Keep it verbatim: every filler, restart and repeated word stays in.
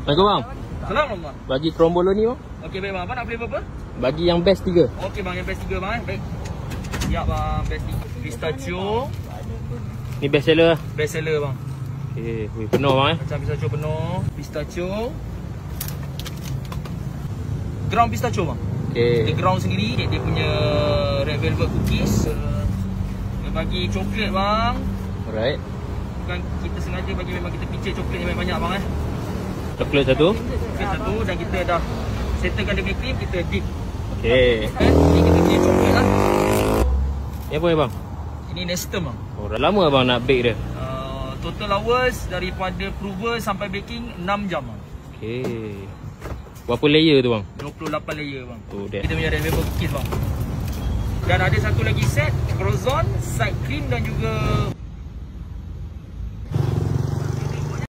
Assalamualaikum bang. Assalamualaikum bang. Bagi trombolo ni bang. Okey baik bang, apa nak flavor apa? Bagi yang best tiga. Okey bang, yang best tiga bang eh. Baik. Siap bang, best tiga. Pistachio. Ni best seller lah. Best seller bang. Okey, wih, penuh bang eh. Macam pistachio penuh. Pistachio. Ground pistachio bang. Okey. Dia ground sendiri. Dia punya red velvet cookies. Dia bagi coklat bang. Alright. Bukan kita sengaja bagi, memang kita picit coklat yang banyak bang eh. Coklat satu. Coklat satu dan kita dah settlekan dia punya cream, kita dip. Okey. Eh, ni kita punya coklat lah. Ni apa ni bang? Ini Nestum bang. Oh, dah lama bang nak bake dia. Uh, total hours daripada prover sampai baking enam jam bang. Okey. Berapa layer tu bang? dua puluh lapan layer bang. Oh, dia. Kita punya red velvet cookies bang. Dan ada satu lagi set croissant, side cream dan juga